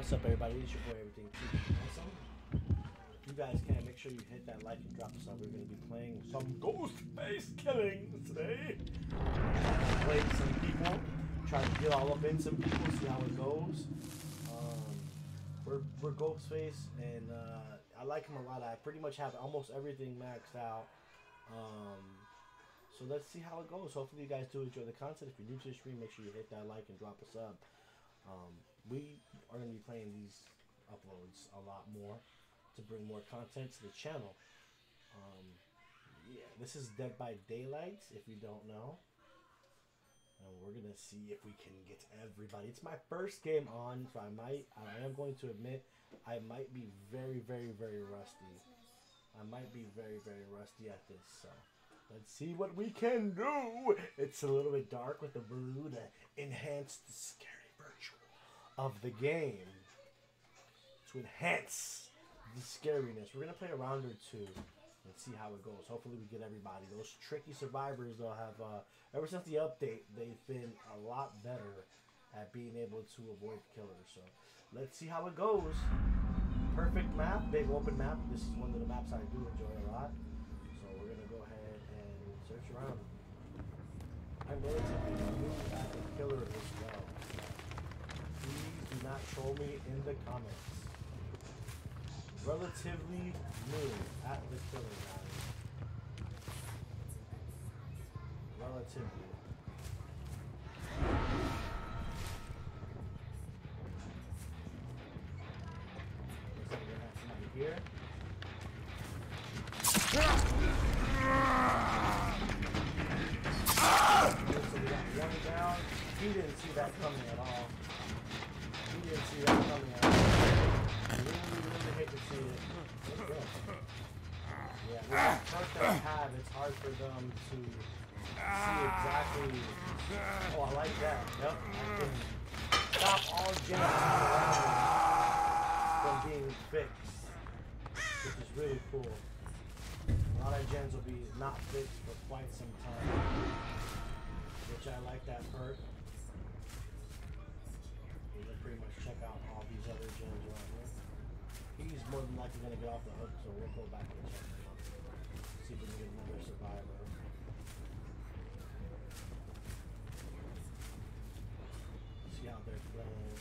What's up, everybody? It's your boy, Everything TV. Awesome. You guys can make sure you hit that like and drop a sub. We're going to be playing some Ghostface Killings today. Play some people, try to get all up in some people, see how it goes. We're Ghostface, and I like him a lot. I pretty much have almost everything maxed out. So let's see how it goes. Hopefully you guys do enjoy the content. If you're new to the stream, make sure you hit that like and drop a sub. We are going to be playing these uploads a lot more to bring more content to the channel. Yeah, this is Dead by Daylight, if you don't know. And we're going to see if we can get everybody. It's my first game on, so I am going to admit, I might be very, very, very rusty. I might be very, very rusty at this, so let's see what we can do. It's a little bit dark with the blue to enhance the scary virtual of the game. To enhance the scariness. We're going to play a round or two and see how it goes. Hopefully we get everybody. Those tricky survivors, they'll have, ever since the update, they've been a lot better at being able to avoid killers. So let's see how it goes. Perfect map, big open map. This is one of the maps I do enjoy a lot. So we're going to go ahead and search around. I'm relatively new at the killer as well. Please do not troll me in the comments. Relatively new at the killer, guys. Relatively. Looks like we're gonna have somebody here. So we got one down. He didn't see that coming at all. He didn't see that coming at all. I really hate to see it. Yeah, with the perk that I have, it's hard for them to see exactly. Oh, I like that. Yep. I can stop all gens from being fixed, which is really cool. A lot of gens will be not fixed for quite some time, which I like that perk. We're gonna pretty much check out all these other gens around here. He's more than likely gonna get off the hook, so we'll go back and check him out. See if we can get another survivor. See how they're playing.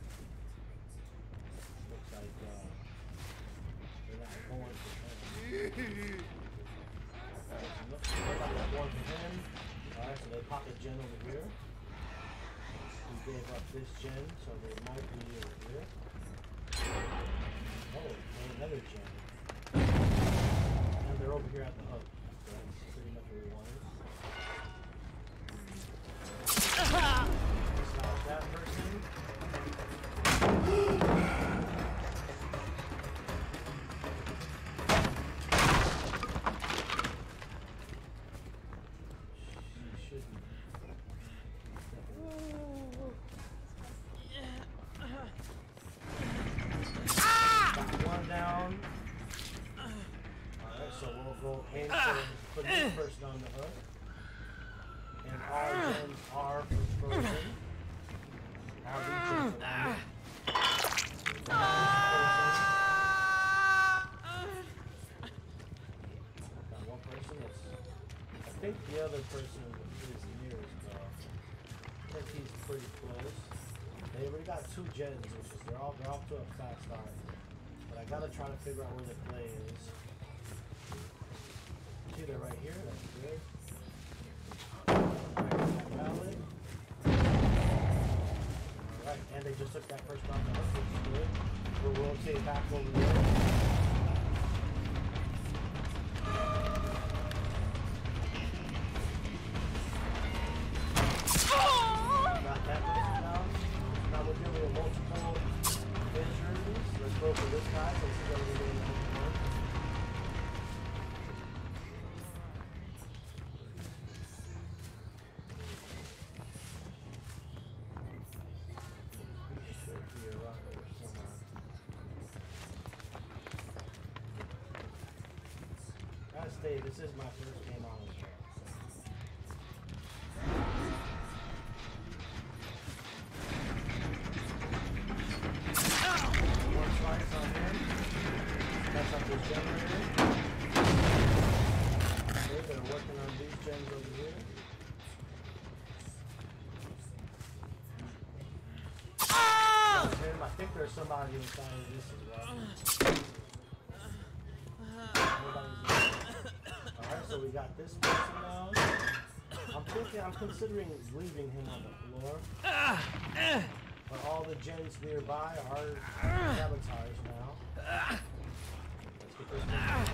Looks like they're not going for him. Looks like they're not going for him. Alright, so they pop a gen over here. We gave up this gen, so they might be over here. Oh, and another gen. And they're over here at the hook. So that's pretty much where we wanted. Stop that person. She shouldn't. One down. Alright, so we'll go ahead and put this person on the hook. And all gens are frozen. All these gens are on. Got one person that's, I think the other person is near as well. I think he's pretty close. They already got two gens, which is they're off to a fast start. But I gotta try to figure out where the play is. See, they're right here. That's good. Valid. Alright, and they just took that first round off, which is good. We'll rotate back over there. Got that person down. Now we're dealing with multiple injuries. Let's go for this guy. Let's see what we're doing. Gotta stay. This is my first game on the show. generator. Okay, they're working on these gens over here. I think there's somebody inside of this as well. Alright, so we got this person now. I'm considering leaving him on the floor. But all the gens nearby are sabotaged now. Let's get this one out.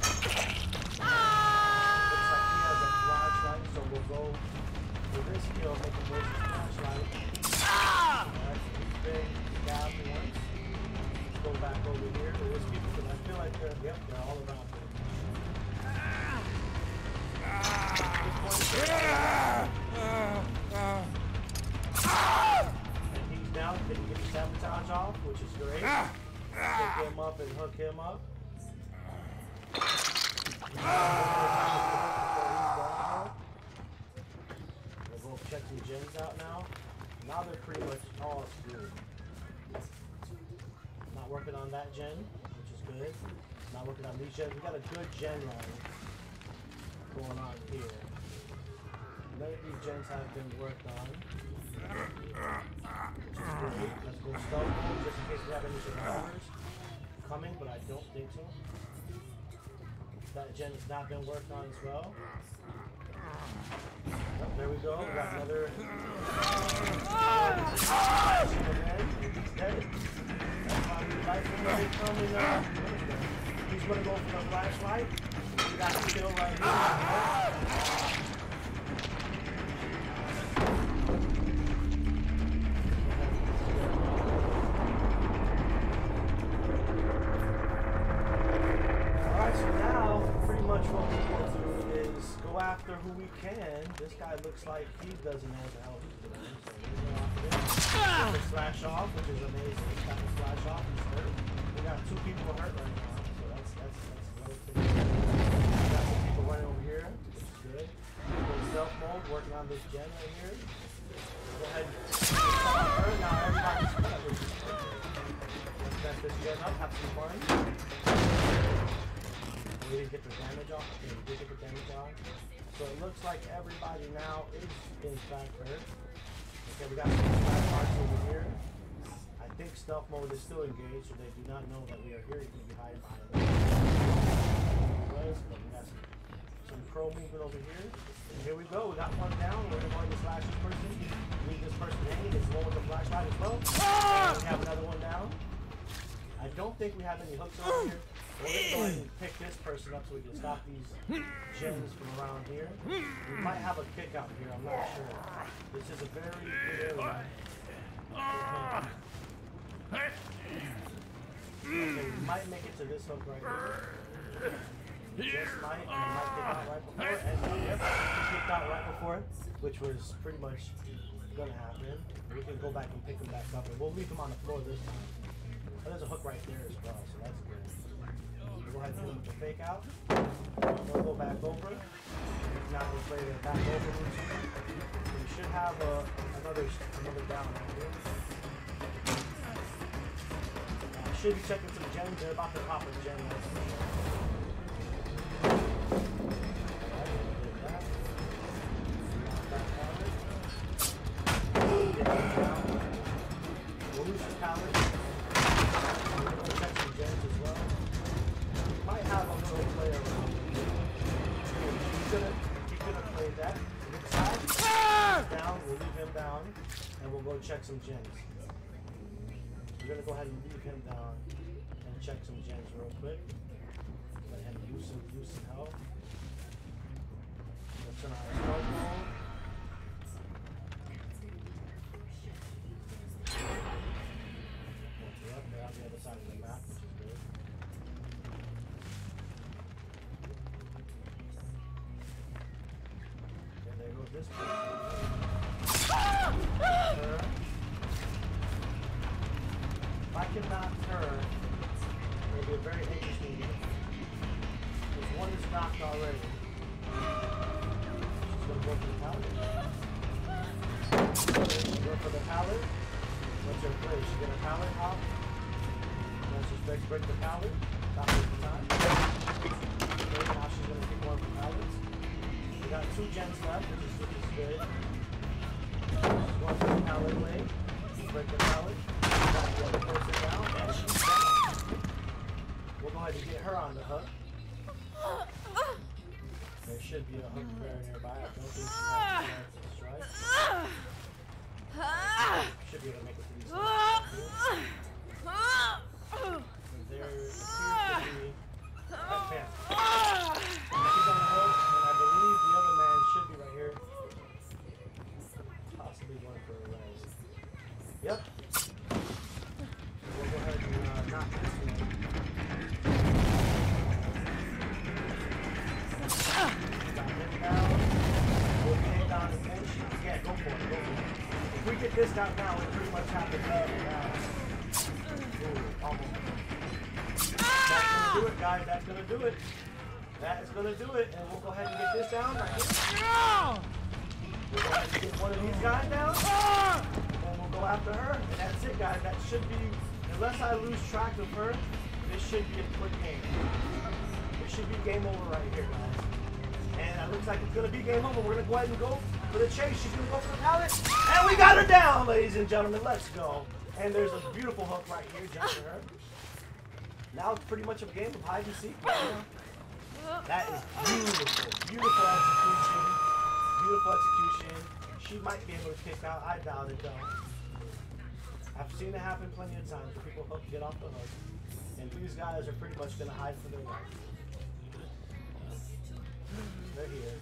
Looks like he has a flashlight, so we'll go for this kill, make him lose his flashlight. Alright, so he's big, stabbed once. Let's go back over here to this people, because I feel like they're all around here. And he's down, didn't get the sabotage off, which is great. Pick him up and hook him up. We'll go check some gens out now. Now they're pretty much all screwed. Not working on that gen, which is good. Not working on these gens. We got a good gen line going on here. None of these gens have been worked on. Which is great. Let's go stealth mode just in case we have any survivors coming, but I don't think so. That gen has not been worked on as well. Oh, there we go. We got another. He's dead. That's why we like him when they come in. He's gonna go for the flashlight. We got a kill right here. Alright, so now pretty much what we will do is go after who we can. This guy looks like he doesn't know what the hell he's doing, so we're going after him. Get the slash off, which is amazing. He's got the slash off, he's hurt. We got 2 people hurt right now, so that's relatively good. We got some people running over here, which is good. We're in stealth mode, working on this gen right here. Go ahead and hurt. Now everybody's cut, which is perfect. Let's mess this gen up, have some fun. We didn't get the damage off. Okay, we did get the damage off. So it looks like everybody now is in fact hurt. Okay, we got some flat marks over here. I think stealth mode is still engaged, so they do not know that we are here. You can be hiding behind them. But we got some crow movement over here. And here we go. We got one down. We're going to slash this person. Leave this person hanging. It's low with the flashlight as well. And we have another one down. I don't think we have any hooks over here. We're going to go ahead and pick this person up so we can stop these gens from around here. We might have a kick out here, I'm not sure. This is a very good area. Okay, we might make it to this hook right here. Just might, and we might kick out right before. And yep, we kicked out right before, which was pretty much going to happen. We can go back and pick him back up, and we'll leave him on the floor this time. Oh, there's a hook right there as well, so that's good. We'll go ahead and hit him with the fake out. We'll go back over. Now we'll play the back over routine. We should have another down right here. Should be checking some gens. They're about to pop a gen. We'll lose the pallet. We'll check some gens as well. Might have a little play around. He could have played that. Inside. Down. We'll leave him down. And we'll go check some gens. We're going to go ahead and leave him down and check some gens real quick. Let him use some help. Let's turn on our stealth mode. Yep, they're on the other side of the map, which is good. And there goes this person. If I can knock her, it'll be a very interesting game. Because one is knocked already. She's going to go for the pallet. She's going for the pallet. What's her play? She's going to pallet hop. And then she's Let's break the pallet. Stop wasting time. Okay, now she's gonna keep going for pallets. We got 2 gens left, which is good. She's going for the pallet away. Break the pallet. Got the other person down, and she's down. We'll go ahead and get her on the hook. There should be a hook there nearby. I don't think she has a chance to strike. Should be able to make it to these things. There appears to be a fan. She's on the hook, and I believe the other man should be right here. Possibly going for a res. Yep. We'll go ahead and knock this one. Got him down. We'll hit down again. Yeah, go for it. Go for it. If we get this down now, we pretty much have to get it down. Ooh, almost. That's gonna do it, guys. That's gonna do it. That is gonna do it. And we'll go ahead and get this down right here. We'll go ahead and get one of these guys down. And we'll go after her. And that's it, guys. That should be, unless I lose track of her, this should be a quick game. It should be game over right here, guys. And it looks like it's gonna be game over. We're gonna go ahead and go for the chase. She's gonna go for the pallet. And we got her down, ladies and gentlemen. Let's go. And there's a beautiful hook right here just for her. Now it's pretty much a game of hide and seek. That is beautiful. Beautiful execution. Beautiful execution. She might be able to kick out. I doubt it though. I've seen it happen plenty of times where people hook, get off the hook. And these guys are pretty much going to hide for their life. They're here.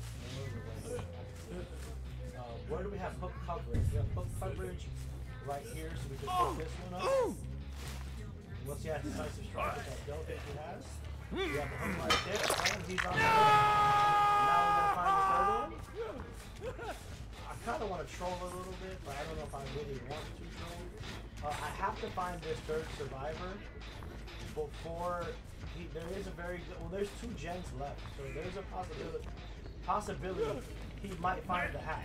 Where do we have hook coverage? We have hook coverage right here, so we can pick this one up. Once he has decisive strike, which I don't think he has. We have the hook right there, and he's on the hook. Now we're going to find the third one. I kind of want to troll a little bit, but I don't know if I really want to troll. I have to find this third survivor before there is a very good, well, there's 2 gens left, so there's a possibility he might find the hatch.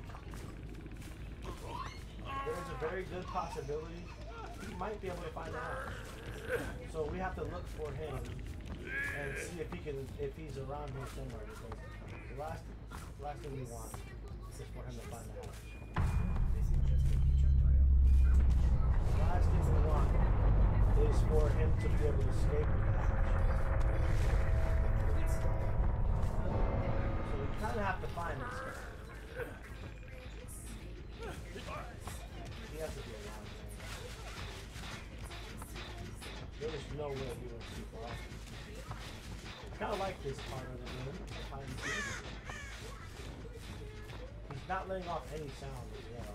There's a very good possibility he might be able to find the hatch. So we have to look for him and see if he's around here somewhere, because the last thing we want is for him to find the hatch. The last thing we want is for him to be able to escape with the hatch. So we kind of have to find this guy. He has to be around there. There's no way he was too far. I kind of like this part of the game. He's not letting off any sound as well.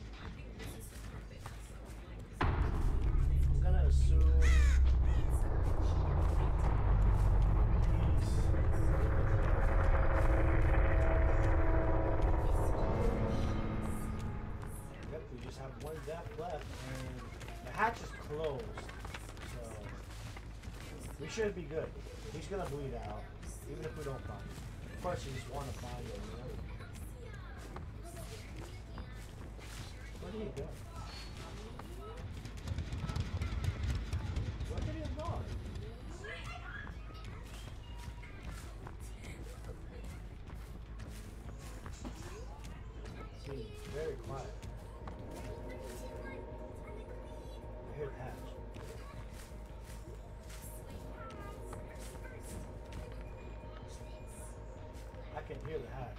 I'm gonna assume yep, we just have 1 death left, and the hatch is closed, so we should be good. He's gonna bleed out, even if we don't find him. Of course, you just want to find him, you know? Where did he go? Where did he have gone? Seems very quiet. I hear the hatch. I can hear the hatch.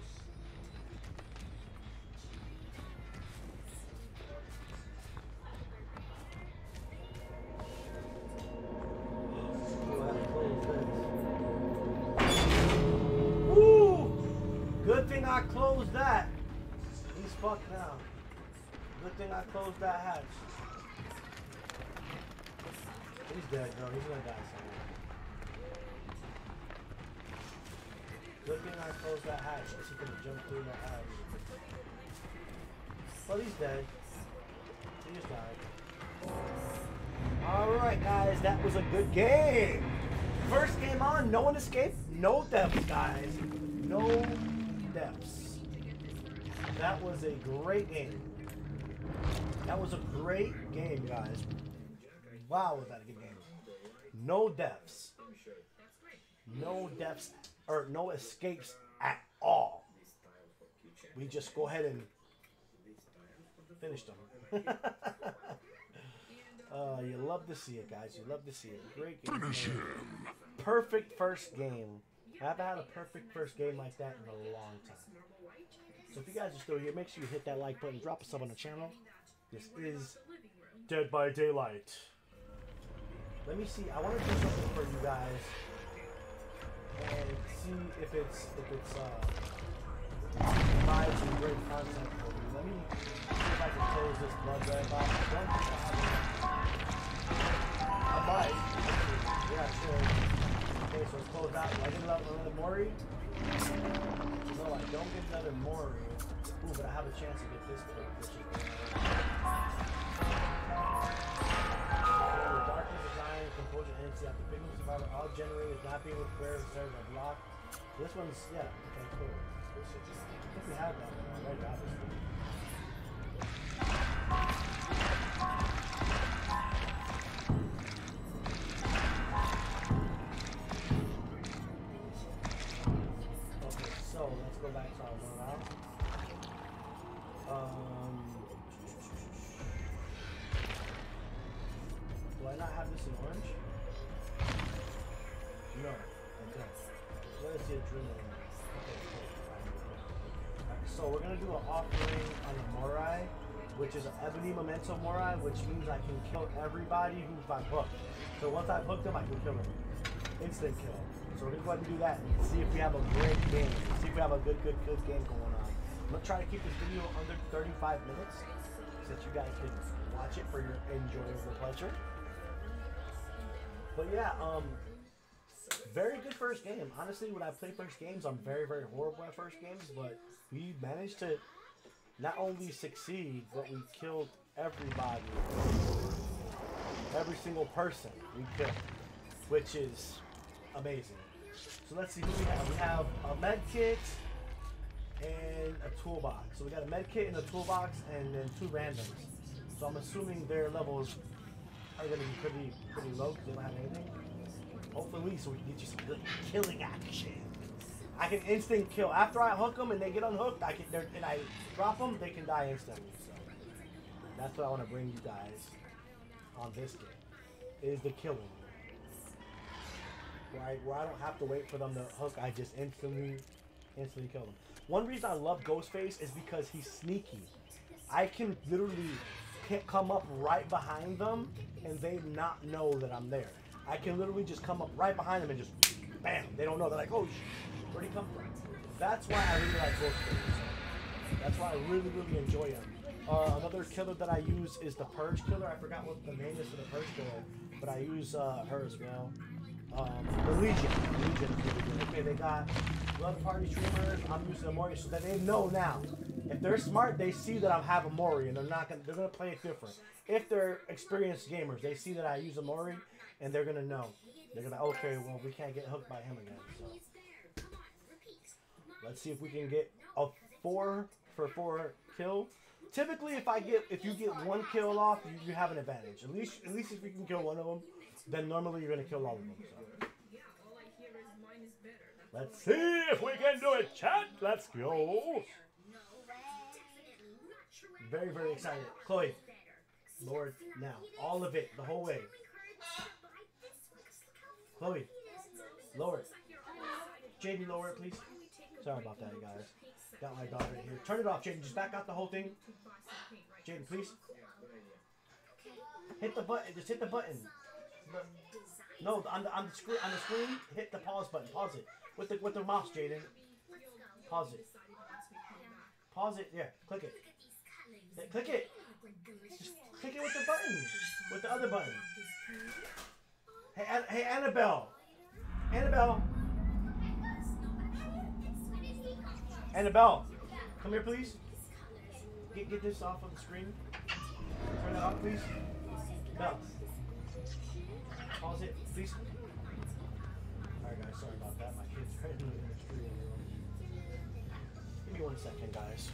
Good thing I closed that. He's fucked now. Good thing I closed that hatch. He's dead, bro. He's gonna die somewhere. Good thing I closed that hatch, because he could have jumped through that hatch. Well, he's dead. He just died. Alright, guys. That was a good game. First game on. No one escaped. No depths, guys. No depths. That was a great game. That was a great game, guys. Wow, was that a good game. No deaths. No deaths or no escapes at all. We just go ahead and finish them. You love to see it, guys. You love to see it. Great game. Finish him. Perfect first game. I haven't had a perfect first game like that in a long time. So if you guys are still here, make sure you hit that like button, drop a sub on the channel. This is Dead by Daylight. Let me see. I want to do something for you guys and see if it's provides some great content for you. Let me see if I can close this blood red box. I don't think I have it. I might. Yeah, sure. Okay, so it's closed out. Do I get another Mori? No, I don't get another Mori. Ooh, but I have a chance to get this perk, which is darkness, design, composure, energy after pigment survivor, all generators not being with prayer serves a block. This one's, yeah, okay, cool. I think we have that one already, obviously. Okay, so let's go back to our one out. Do I not have this in orange? No, I don't. Where is the adrenaline? Okay, cool. Right, so we're gonna do an offering on the Morai, which is an Ebony Memento Morai, which means I can kill everybody who's I've hooked. So once I've hooked them, I can kill them. Instant kill. So we're gonna go ahead and do that and see if we have a great game. See if we have a good game going on. I'm gonna try to keep this video under 35 minutes so that you guys can watch it for your enjoyable pleasure. But yeah, very good first game. Honestly, when I play first games, I'm very, very horrible at first games, but we managed to not only succeed, but we killed everybody. Every single person we killed, which is amazing. So let's see who we have. We have a med kit and a toolbox. So we got a med kit and a toolbox and then 2 randoms. So I'm assuming their levels are going to be pretty low because they don't have anything. Hopefully, so we can get you some good killing action. I can instant kill after I hook them and they get unhooked. I drop them, they can die instantly. So that's what I want to bring you guys on this game. Is the killing, right? Where I don't have to wait for them to hook. I just instantly kill them. One reason I love Ghostface is because he's sneaky. I can literally come up right behind them and they not know that I'm there. I can literally just come up right behind them and just bam. They don't know. They're like, oh, where'd he come from? That's why I really like Ghostface. That's why I really, really enjoy him. Another killer that I use is the Purge Killer. I forgot what the name is for the Purge Killer, but I use her as well. The Legion. Okay, they got Blood Party Streamers. I'm using a Mori so that they know now. If they're smart, they see that I have a Mori and they're gonna play it different. If they're experienced gamers, they see that I use a Mori and they're gonna know. They're gonna, okay, well, we can't get hooked by him again. So let's see if we can get a 4 for 4 kill. Typically, if you get 1 kill off, you have an advantage. At least if you can kill one of them, then normally you're gonna kill all of them. So. Let's see if we can do it, chat. Let's go. Very, very excited. Chloe, lower it now. All of it, the whole way. Chloe, lower it. JD, lower it, please. Sorry about that, guys. Got my daughter here. Turn it off, Jaden. Just back out the whole thing. Jaden, please. Hit the button. Just hit the button. No, on the screen, hit the pause button. Pause it with the mouse, Jaden. Pause it. Pause it. Yeah, click it. Yeah, click it. Just click it with the button. With the other button. Hey, Annabelle. Annabelle. Annabelle, come here, please. Get this off of the screen. Turn it off, please. Belle. Pause it, please. Alright, guys, sorry about that. My kid's right in the street. Give me 1 second, guys.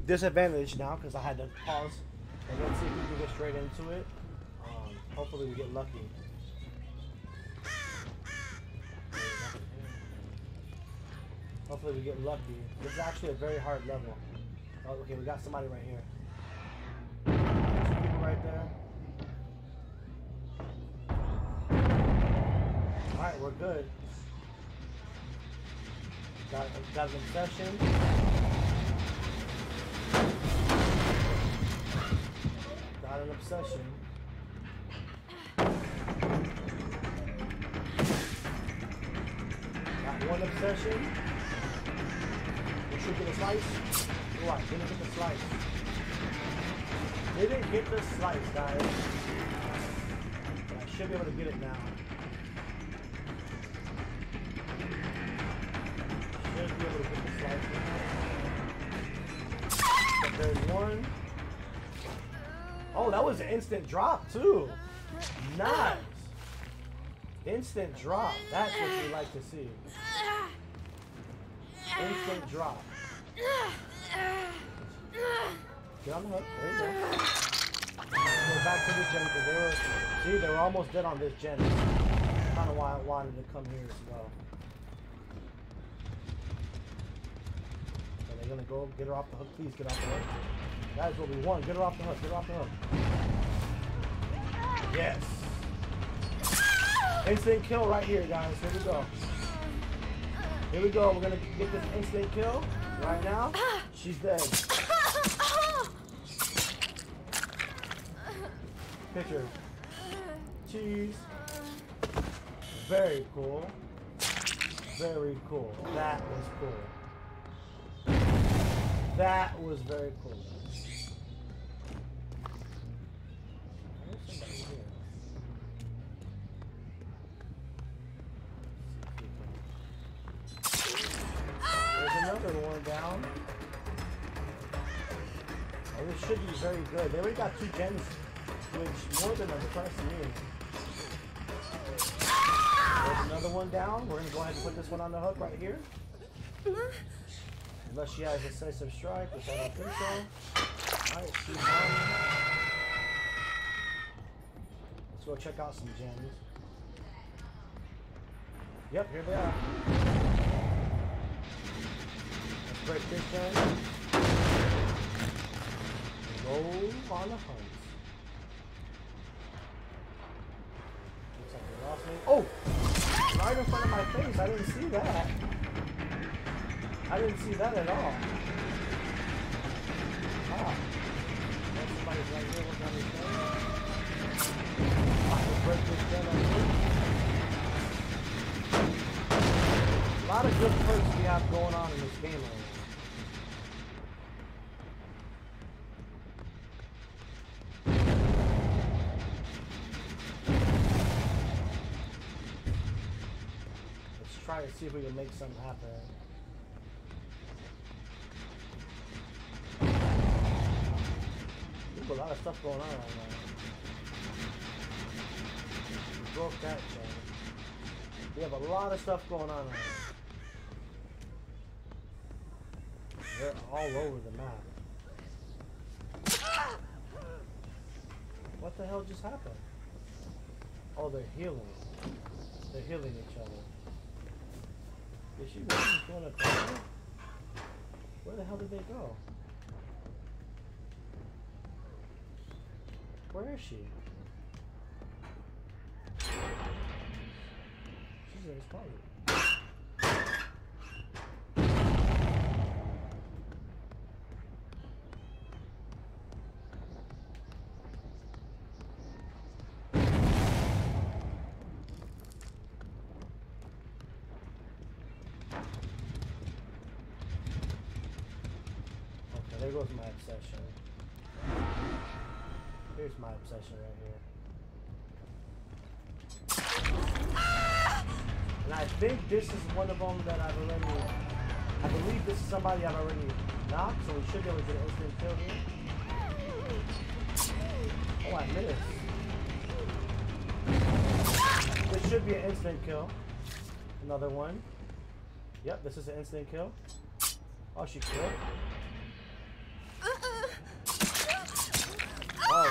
disadvantage now because I had to pause. And let's see if we can get straight into it. Hopefully we get lucky. Hopefully we get lucky. This is actually a very hard level. Oh, okay, we got somebody right here. 2 people right there. Alright, we're good. Got an obsession. Got an obsession. Got one obsession. We should get a slice. Oh, I didn't get the slice. Didn't get the slice, guys. But I should be able to get it now. Should be able to get the slice now. But there's one. Oh, that was an instant drop too. Nice. Instant drop. That's what we like to see. Instant drop. Get on the hook. There you go. Go back to the gen because they were almost dead on this gen. Kind of why I wanted to come here as well. So they're gonna go get her off the hook. Please get off the hook. That is what we want. Get her off the hook. Get her off the hook. Yes. Instant kill right here, guys. Here we go. Here we go. We're gonna get this instant kill right now. She's dead. Picture. Cheese. Very cool. Very cool. That was cool. That was very cool. There's somebody here. There's another one down. Oh, this should be very good. They already got 2 gens, which more than impressed me. There's another one down. We're going to go ahead and put this one on the hook right here. Unless she has a decisive strike, which I don't think so. Alright, she's on. Let's go check out some gems. Yep, here they are. Let's break this gem. Go on the hunt. Looks like we lost me. Oh! Right in front of my face. I didn't see that. I didn't see that at all. Ah. Somebody's right here. What's on his phone? I can break this gun on. A lot of good perks we have going on in this game right now. Try to see if we can make something happen. There's a lot of stuff going on right now. We broke that chain. We have a lot of stuff going on right now. They're all over the map. What the hell just happened? Oh, they're healing. They're healing each other. Is she really going to corner? Where the hell did they go? Where is she? She's in this closet. There goes my obsession. Here's my obsession right here. And I think this is one of them that I've already... I believe this is somebody I've already knocked, so we should be able to get an instant kill here. Oh, I missed. This should be an instant kill. Another one. Yep, this is an instant kill. Oh, she killed.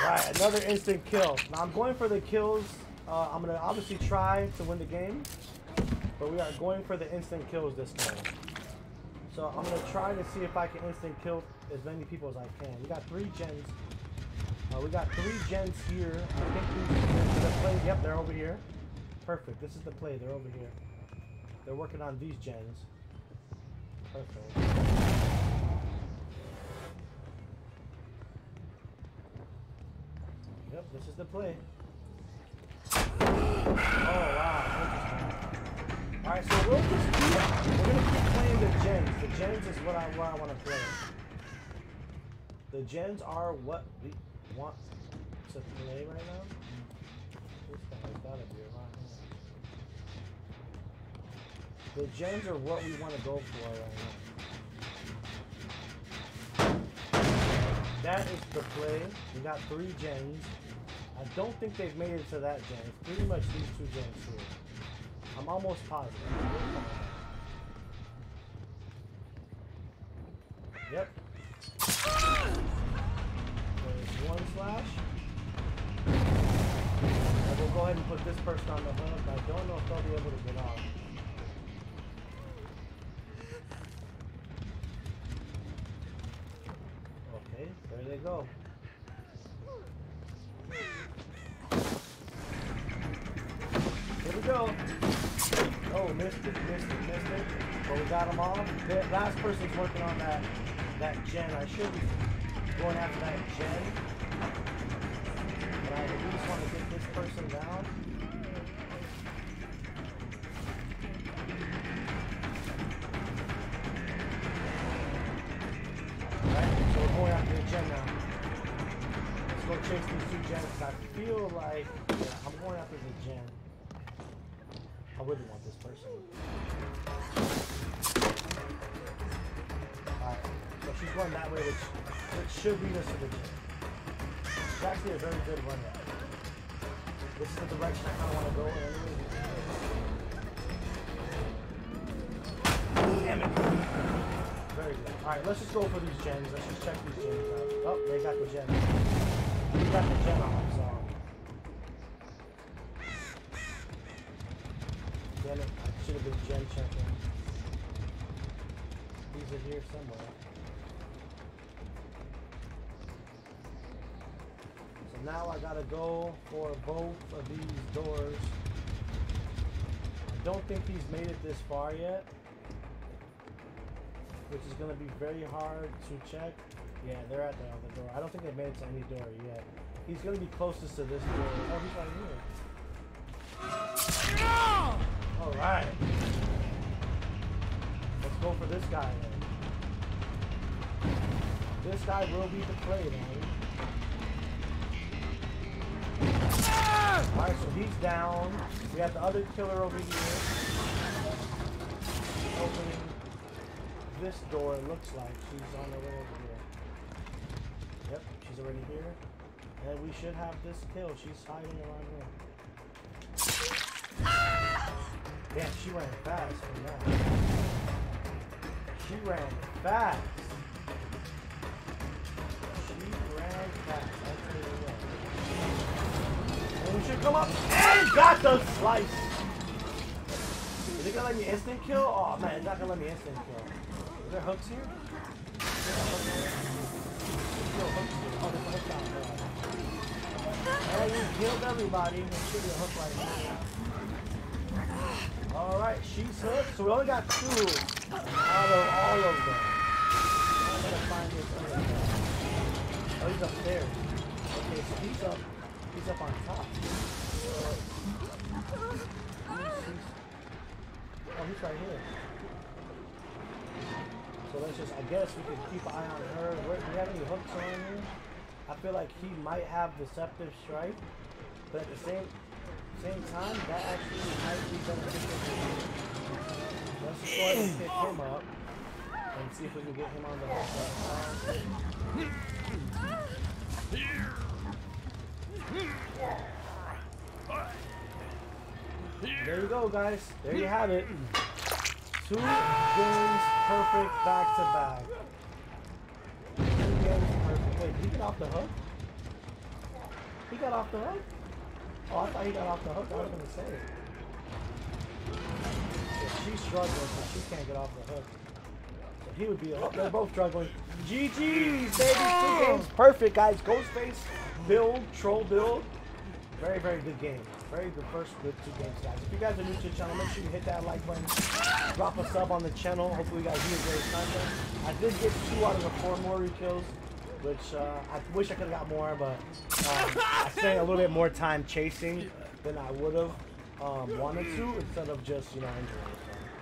Alright, another instant kill. Now I'm going for the kills. I'm going to obviously try to win the game. But we are going for the instant kills this time. So I'm going to try to see if I can instant kill as many people as I can. We got 3 gens. We got 3 gens here. I think this is the play. Yep, they're over here. Perfect. This is the play. They're over here. They're working on these gens. Perfect. Yep, this is the play. Oh, wow. Interesting. Alright, so we're gonna keep playing the gens. The gens is what I want to play. The gens are what we want to play right now. This guy's gotta be around here. The gens are what we want to go for right now. That is the play. We got 3 gens. I don't think they've made it to that gen. It's pretty much these 2 gens here. I'm almost positive. Yep. There's 1 slash. And we'll go ahead and put this person on the hook. I don't know if they'll be able to get off. Okay, there they go. Here we go. Oh, missed it. But we got them all. The last person's working on that gen. I should be going after that gen. But I at least want to get this person down. Alright, so we're going after the gen now. Let's go chase these 2 gens. I feel like I'm going after the gen. I really want this person. Alright, so she's going that way, which should lead us to the gym. It's actually a very good run. This is the direction I kind of want to go in anyway. Damn it! Very good. Alright, let's just go for these gens. Let's just check these gens out. Oh, they got the gen. We got the gen on, so. Damn it, I should have been gen checking. These are here somewhere. So now I gotta go for both of these doors. I don't think he's made it this far yet, which is gonna be very hard to check. Yeah, they're at the other door. I don't think they've made it to any door yet. He's gonna be closest to this door. Oh, he's right here. Alright. Let's go for this guy then. This guy will be the play then. Alright, so he's down. We got the other killer over here. Opening this door, it looks like. She's on the way over here. Yep, she's already here. And we should have this kill. She's hiding around here. Damn, she ran fast. Oh, yeah. She ran fast. I'll tell you what. And we should come up and got the slice. Is it gonna let me instant kill? Oh man, it's not gonna let me instant kill. Is there hooks here? Oh, there's a hook down there. And we killed everybody. There should be a hook right here. Alright, she's hooked. So we only got 2 out of all of them. I'm gonna find this other guy. Oh, he's upstairs. Okay, so he's up on top. Oh, he's right here. So let's just, I guess we could keep an eye on her. Do we have any hooks on here? I feel like he might have Deceptive Strike, but at the same time, that actually might be beneficial for me. Let's just go ahead and pick him up and see if we can get him on the hook. There you go, guys. There you have it. 2 games perfect back to back. 2 games perfect. Wait, did he get off the hook? He got off the hook? Oh, I thought he got off the hook. I was gonna say. Yeah, she's struggling, so she can't get off the hook. So he would be. Oh, they're both struggling. GG's, baby. 2 games, perfect, guys. Ghostface build, troll build. Very, very good game. Very good first good 2 games, guys. If you guys are new to the channel, make sure you hit that like button. Drop a sub on the channel. Hopefully, you guys do great content. I did get 2 out of the 4 Mori kills, which I wish I could have got more, but I spent a little bit more time chasing than I would have wanted to, instead of just, you know, injuring.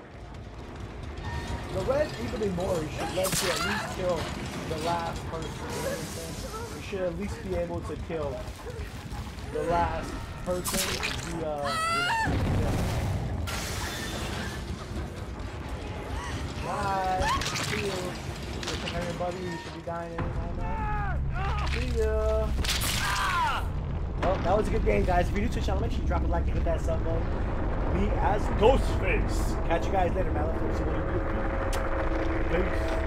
So. The red evenly Mori should let you at least kill the last person. You know what I'm saying? You should at least be able to kill the last person. Bye. See you. Listen, everybody, you should be dying anytime now. See ya. Well, that was a good game, guys. If you're new to the channel, make sure you drop a like and hit that sub button. Me as Ghostface. Catch you guys later, man. Let's see what you do. Peace.